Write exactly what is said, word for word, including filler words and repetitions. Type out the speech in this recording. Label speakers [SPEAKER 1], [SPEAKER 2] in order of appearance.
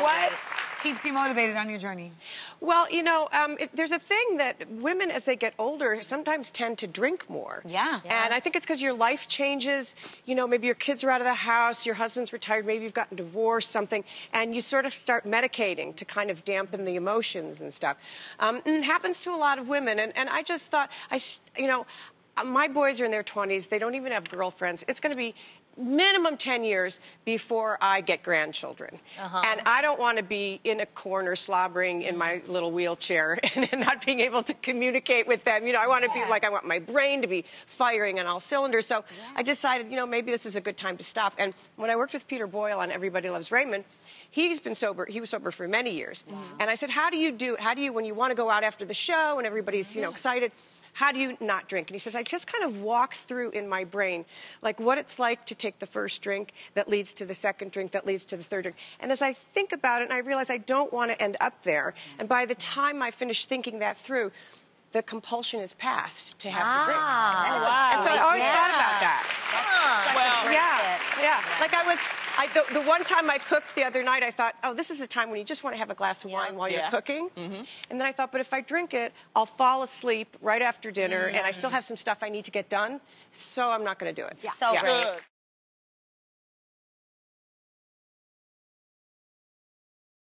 [SPEAKER 1] What keeps you motivated on your journey?
[SPEAKER 2] Well, you know, um, it, there's a thing that women, as they get older, sometimes tend to drink more.
[SPEAKER 3] Yeah. yeah.
[SPEAKER 2] And I think it's because your life changes. You know, maybe your kids are out of the house, your husband's retired, maybe you've gotten divorced, something, and you sort of start medicating to kind of dampen the emotions and stuff. Um, and it happens to a lot of women. And, and I just thought, I, you know, my boys are in their twenties. They don't even have girlfriends. It's going to be minimum ten years before I get grandchildren. Uh-huh. And I don't want to be in a corner slobbering in my little wheelchair and not being able to communicate with them. You know, I want to yeah. be like, I want my brain to be firing on all cylinders. So yeah. I decided, you know, maybe this is a good time to stop. And when I worked with Peter Boyle on Everybody Loves Raymond, he's been sober. He was sober for many years. Wow. And I said, how do you do, how do you, when you want to go out after the show and everybody's, you know, excited, how do you not drink? And he says, I just kind of walk through in my brain, like what it's like to take the first drink that leads to the second drink that leads to the third drink. And as I think about it, and I realize I don't want to end up there. And by the time I finish thinking that through, the compulsion is past to have
[SPEAKER 3] ah,
[SPEAKER 2] the drink.
[SPEAKER 3] Wow.
[SPEAKER 2] And so I always
[SPEAKER 3] yeah.
[SPEAKER 2] thought about that.
[SPEAKER 3] That's well,
[SPEAKER 2] yeah, yeah. Like I was, I, the, the one time I cooked the other night, I thought, oh, this is the time when you just want to have a glass of
[SPEAKER 3] yeah.
[SPEAKER 2] wine while
[SPEAKER 3] yeah.
[SPEAKER 2] you're cooking.
[SPEAKER 3] Mm-hmm.
[SPEAKER 2] And then I thought, but if I drink it, I'll fall asleep right after dinner,
[SPEAKER 3] mm-hmm.
[SPEAKER 2] and I still have some stuff I need to get done, so I'm not going to do it.
[SPEAKER 3] Yeah. So
[SPEAKER 2] yeah.
[SPEAKER 3] great.